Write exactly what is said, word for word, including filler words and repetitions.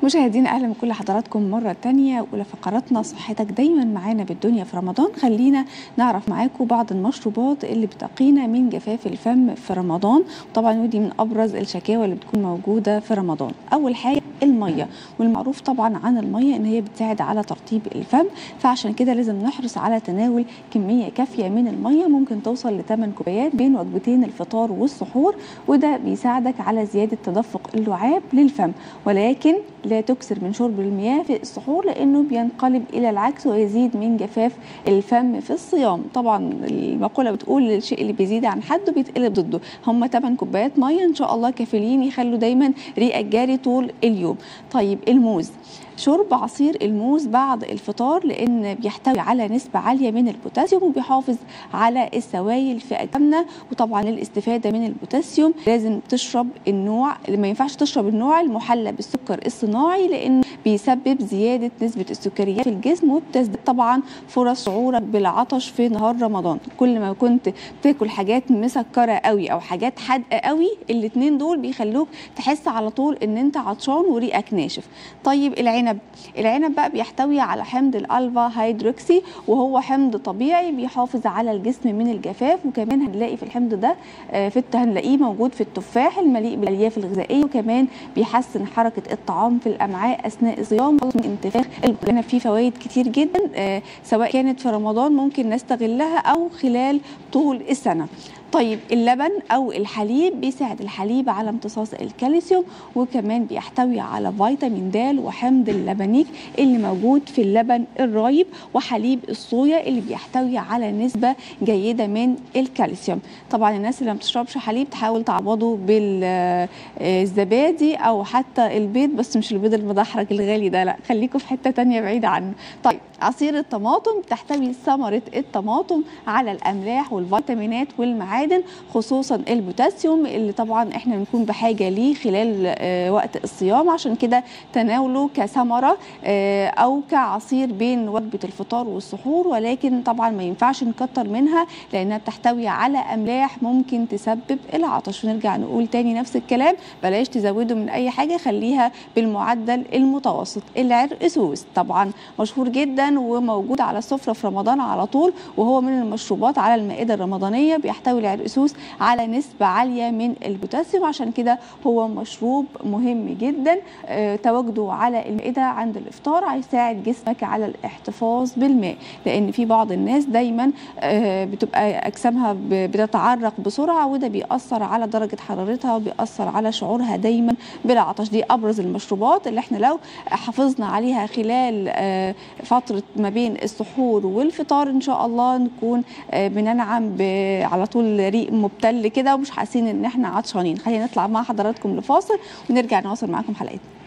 مشاهدينا اهلا بكل حضراتكم مره تانية والى فقراتنا صحتك دايما معانا بالدنيا في رمضان. خلينا نعرف معاكم بعض المشروبات اللي بتقينا من جفاف الفم في رمضان، طبعا ودي من ابرز الشكاوى اللي بتكون موجوده في رمضان. اول حاجه الميه، والمعروف طبعا عن الميه ان هي بتساعد على ترطيب الفم، فعشان كده لازم نحرص على تناول كميه كافيه من الميه، ممكن توصل لثمان كوبايات بين وجبتين الفطار والسحور، وده بيساعدك على زياده تدفق اللعاب للفم. ولكن لا تكثر من شرب المياه في السحور لانه بينقلب الى العكس ويزيد من جفاف الفم في الصيام. طبعا المقوله بتقول الشيء اللي بيزيد عن حده بيتقلب ضده. هم ثمان كوبايات ميه ان شاء الله كافيين يخلوا دايما ريقك جاري طول اليوم. طيب الموز، شرب عصير الموز بعد الفطار لان بيحتوي على نسبه عاليه من البوتاسيوم وبيحافظ على السوائل في اجسامنا. وطبعا للاستفاده من البوتاسيوم لازم تشرب النوع، ما ينفعش تشرب النوع المحلى بالسكر الصناعي لانه بيسبب زياده نسبه السكريات في الجسم، وبتزداد طبعا فرص شعورك بالعطش في نهار رمضان. كل ما كنت بتاكل حاجات مسكره قوي او حاجات حادقه قوي، الاثنين دول بيخلوك تحس على طول ان انت عطشان وريقك ناشف. طيب العنب، العنب بقى بيحتوي على حمض الالفا هيدروكسي، وهو حمض طبيعي بيحافظ على الجسم من الجفاف. وكمان هنلاقي في الحمض ده في هنلاقيه موجود في التفاح المليء بالالياف الغذائيه، وكمان بيحسن حركه الطعام في الامعاء اثناء الصيام من انتفاخ العنب. فيه فوائد كتير جدا سواء كانت في رمضان ممكن نستغلها او خلال طول السنه. طيب اللبن او الحليب، بيساعد الحليب على امتصاص الكالسيوم، وكمان بيحتوي على فيتامين د وحمض اللبنيك اللي موجود في اللبن الرايب، وحليب الصويا اللي بيحتوي على نسبه جيده من الكالسيوم. طبعا الناس اللي ما بتشربش حليب تحاول تعوضه بالزبادي او حتى البيض، بس مش البيض المدحرج الغالي ده، لا خليكم في حته ثانيه بعيده عنه. طيب عصير الطماطم، تحتوي ثمره الطماطم على الاملاح والفيتامينات والمعادن، خصوصا البوتاسيوم اللي طبعا احنا بنكون بحاجه ليه خلال وقت الصيام. عشان كده تناوله كثمره او كعصير بين وجبه الفطار والسحور، ولكن طبعا ما ينفعش نكتر منها لانها بتحتوي على املاح ممكن تسبب العطش. ونرجع نقول تاني نفس الكلام، بلاش تزودوا من اي حاجه، خليها بالمعدل المتوسط. العرقسوس طبعا مشهور جدا وموجود على السفره في رمضان على طول، وهو من المشروبات على المائده الرمضانيه. بيحتوي العرقسوس على نسبه عاليه من البوتاسيوم، عشان كده هو مشروب مهم جدا. أه تواجده على المائده عند الافطار هيساعد جسمك على الاحتفاظ بالماء، لان في بعض الناس دايما أه بتبقى اجسامها بتتعرق بسرعه، وده بيأثر على درجه حرارتها وبيأثر على شعورها دايما بالعطش. دي ابرز المشروبات اللي احنا لو حافظنا عليها خلال أه فتره ما بين السحور والفطار ان شاء الله نكون أه بننعم على طول ريق مبتل كده ومش حاسين ان احنا عطشانين. خلينا نطلع مع حضراتكم لفاصل ونرجع نواصل معاكم حلقتنا.